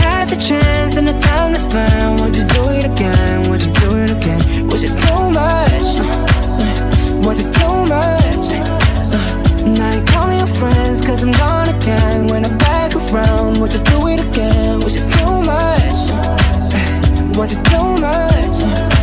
had the chance and the time to spend, would you do it again? Would you do it again? Was it too much? Was it too much? Now you're calling your friends cause I'm gone again. When I'm back around, would you do it again? Was it too much? Was it too much?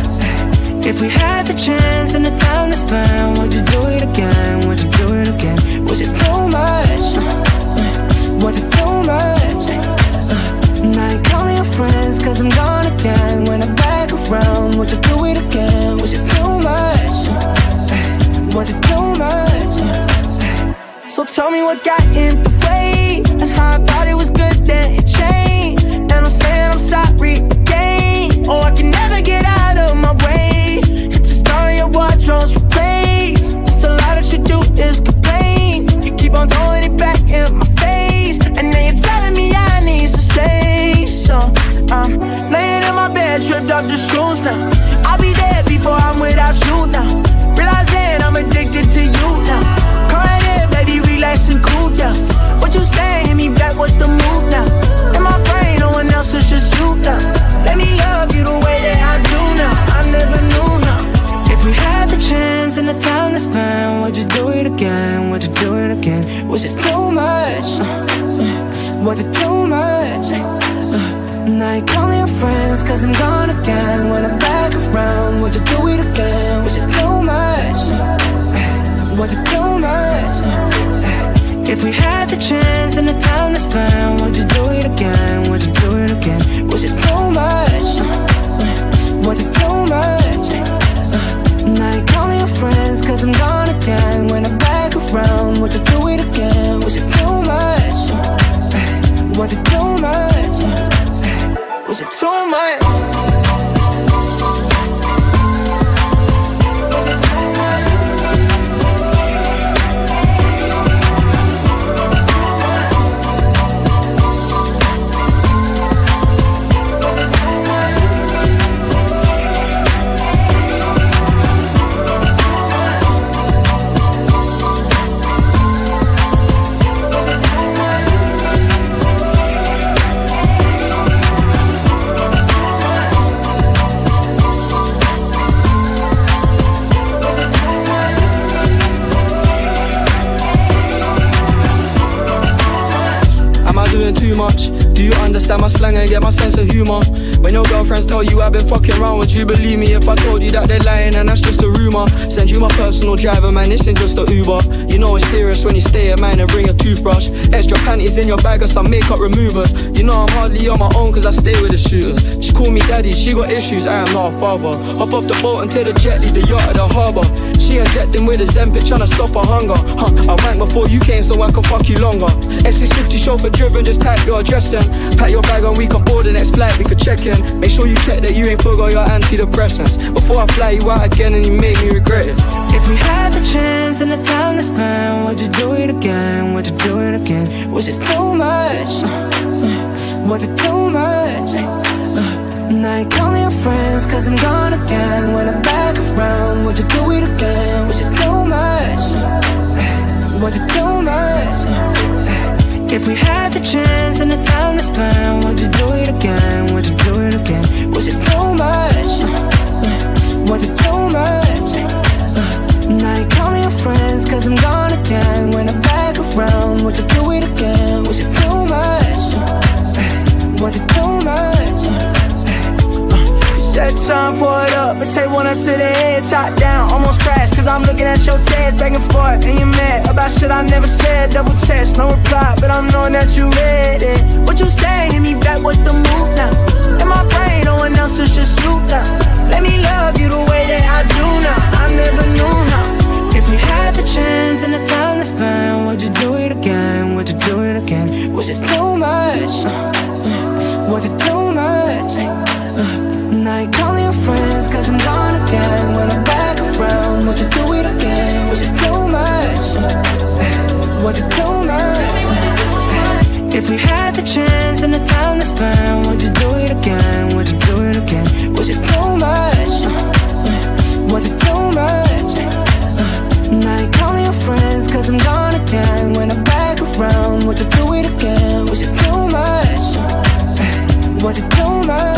If we had the chance and the time to spend, would you do it again? Would you do it again? Was it too much? Was it too much? Now you're calling your friends cause I'm gone again. When I'm back around, would you do it again? Was it too much? Was it too much? So tell me what got in the way, and how I thought it was good then it changed. And I'm saying I'm sorry again. Oh, I can never get out of my way. It's a story your wardrobe's replaced. Just a lot that you do is complain. You keep on throwing it back in my face, and then you're telling me I need some space. So I'm laying in my bed, tripped up the shoes now. I'll be dead before I'm without you now. Realizing I'm addicted to you now. Come right here, baby, relax and cool down. What you say, hit me back, what's the move now? In my brain, no one else, it's just you now. Let me love you the way that I do now. I never knew how. If we had the chance and the time to spend, would you do it again? Would you do it again? Was it too much? Was it too much? Now you're calling your friends cause I'm gone again. When I'm back around, would you do it again? Was it too much? Was it too much? If we had the chance and the time to spend, would you do it again? Would you do it again? Was it too much? Was it too much? Now you're calling your friends cause I'm gone again. When I'm back around, would you do it again? Was it too much? Was it too much? Was it too much? Too much. Do you understand my slang and get my sense of humour? When your girlfriends tell you I've been fucking around, would you believe me if I told you that they're lying and that's just a rumour? Send you my personal driver, man, this ain't just a Uber. You know it's serious when you stay at mine and bring a toothbrush. Extra panties in your bag or some makeup removers. You know I'm hardly on my own cause I stay with the shooters. She call me daddy, she got issues, I am not a father. Hop off the boat and take the jet, leave the yacht at the harbour. She injecting with a Zempic, tryna stop her hunger. I rank before you came so I can fuck you longer. S650 chauffeur driven, just type your address in. Pack your bag and we can board the next flight, we could check in. Make sure you check that you ain't forgot your antidepressants before I fly you out again and you make me regret it. If we had the chance and the time to spend, would you do it again? Would you do it again? Was it too much? Was it too much? Now you're calling your friends cause I'm gone again. When I'm back around, would you do it again? Was it too much? Was it too much? If we had the chance and the time to spend, would you do it again? Would you do it again? Was it too much? Was it too much? Now you're calling your friends cause I'm gone again. When I'm back around, would you do it again? Was it too much? Was it too much? That time, pour it up, and take one up to the head, top down, almost crashed, cause I'm looking at your text, back and forth, and you're mad about shit I never said, double text, no reply, but I'm knowing that you read it. What you say, hit me back, what's the move now? In my brain, no one else is just you now. Let me love you the way that I do now, I never knew how. If we had the chance and the time to spend, would you do it again? Would you do it again? Was it too much? Was it too much? Now you're calling your friends cause I'm gone again. When I'm back around, would you do it again? Was it too much? Was it too much? If we had the chance and the time to spend, would you do it again? Would you do it again? Was it too much? Was it too much? Now you're calling your friends cause I'm gone again. When I'm back around, would you do it again? Was it too much? Was it too much?